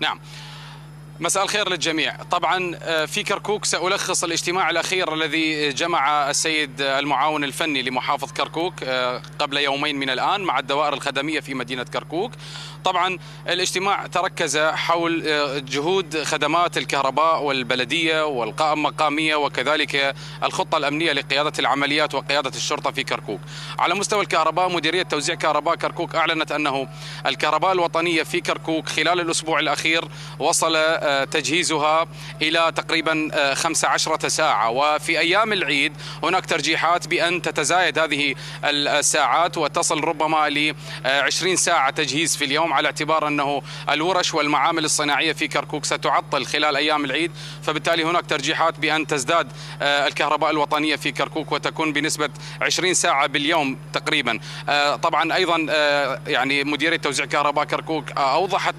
نعم. مساء الخير للجميع. طبعا في كركوك سألخص الاجتماع الأخير الذي جمع السيد المعاون الفني لمحافظ كركوك قبل يومين من الآن مع الدوائر الخدمية في مدينة كركوك. طبعا الاجتماع تركز حول جهود خدمات الكهرباء والبلدية والقائمة المقامية وكذلك الخطة الأمنية لقيادة العمليات وقيادة الشرطة في كركوك. على مستوى الكهرباء، مديرية توزيع كهرباء كركوك أعلنت أنه الكهرباء الوطنية في كركوك خلال الأسبوع الأخير وصل تجهيزها إلى تقريبا 15 ساعة، وفي أيام العيد هناك ترجيحات بأن تتزايد هذه الساعات وتصل ربما ل 20 ساعة تجهيز في اليوم، على اعتبار أنه الورش والمعامل الصناعية في كركوك ستعطل خلال أيام العيد، فبالتالي هناك ترجيحات بأن تزداد الكهرباء الوطنية في كركوك وتكون بنسبة 20 ساعة باليوم تقريبا. طبعا أيضا يعني مديرية توزيع كهرباء كركوك أوضحت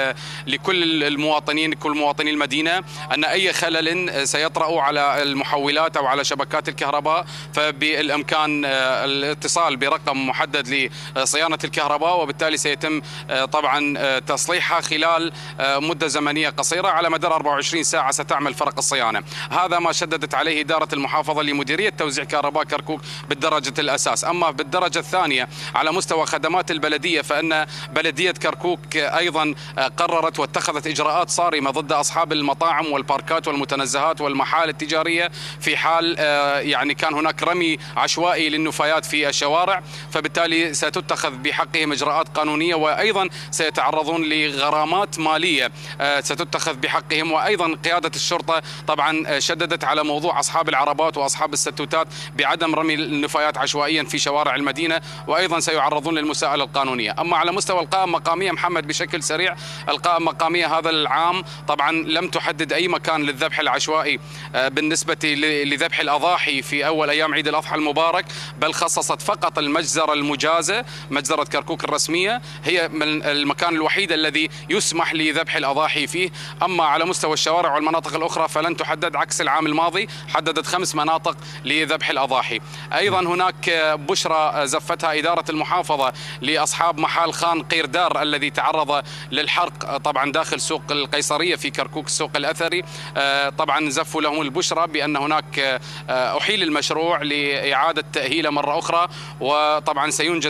لكل المواطنين، كل مواطني المدينة، أن أي خلل سيطرأ على المحولات أو على شبكات الكهرباء فبالإمكان الاتصال برقم محدد لصيانة الكهرباء، وبالتالي سيتم طبعا تصليحها خلال مدة زمنية قصيرة. على مدار 24 ساعة ستعمل فرق الصيانة. هذا ما شددت عليه إدارة المحافظة لمديرية توزيع كهرباء كركوك بالدرجة الأساس. أما بالدرجة الثانية على مستوى خدمات البلدية، فإن بلدية كركوك أيضا قررت واتخذت إجراءات صارمة ضد أصحاب المطاعم والباركات والمتنزهات والمحال التجارية في حال يعني كان هناك رمي عشوائي للنفايات في الشوارع، فبالتالي ستتخذ بحقهم إجراءات قانونية، وأيضا سيتعرضون لغرامات مالية ستتخذ بحقهم. وأيضا قيادة الشرطة طبعا شددت على موضوع أصحاب العربات وأصحاب الستوتات بعدم رمي النفايات عشوائيا في شوارع المدينة، وأيضا سيعرضون للمساءلة القانونية. أما على مستوى القائمة المقامية محمد بشكل سريع، القائمة المقامية هذا العام طبعا لم تحدد أي مكان للذبح العشوائي بالنسبة لذبح الأضاحي في أول أيام عيد الأضحى المبارك، بل خصصت فقط المجزرة المجازة، مجزرة كركوك الرسمية هي المكان الوحيد الذي يسمح لذبح الأضاحي فيه. أما على مستوى الشوارع والمناطق الأخرى فلن تحدد، عكس العام الماضي حددت 5 مناطق لذبح الأضاحي. أيضا هناك بشرى زفتها إدارة المحافظة لأصحاب محال خان قيردار الذي تعرض للحرق طبعا داخل سوق القيصرية في كركوك، السوق الأثري. طبعا زفوا لهم البشرى بأن هناك أحيل المشروع لإعادة تأهيله مرة أخرى، وطبعا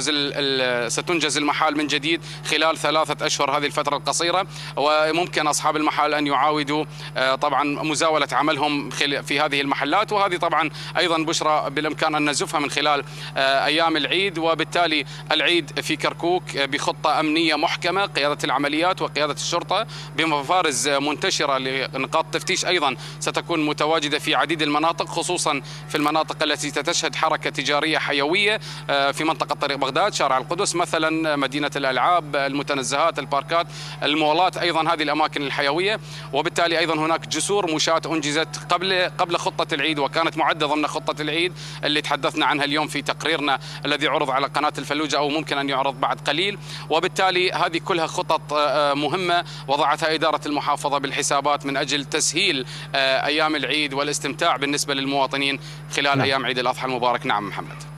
ستنجز المحال من جديد خلال 3 أشهر، هذه الفترة القصيرة، وممكن أصحاب المحال أن يعاودوا طبعا مزاولة عملهم في هذه المحلات. وهذه طبعا أيضا بشرى بالإمكان أن نزفها من خلال أيام العيد. وبالتالي العيد في كركوك بخطة أمنية محكمة، قيادة العمليات وقيادة الشرطة بمفارز منتشرة لنقاط تفتيش أيضا ستكون متواجدة في عديد المناطق، خصوصا في المناطق التي تشهد حركة تجارية حيوية في منطقة طريق بغداد، شارع القدس مثلا، مدينة الألعاب، المتنزهات، الباركات، المولات، أيضا هذه الأماكن الحيوية. وبالتالي أيضا هناك جسور مشاة أنجزت قبل خطة العيد، وكانت معدة ضمن خطة العيد اللي تحدثنا عنها اليوم في تقريرنا الذي عرض على قناة الفلوجة أو ممكن أن يعرض بعد قليل. وبالتالي هذه كلها خطط مهمة وضعتها إدارة المحافظة بالحسابات من أجل تسهيل أيام العيد والاستمتاع بالنسبة للمواطنين خلال أيام عيد الأضحى المبارك. نعم محمد.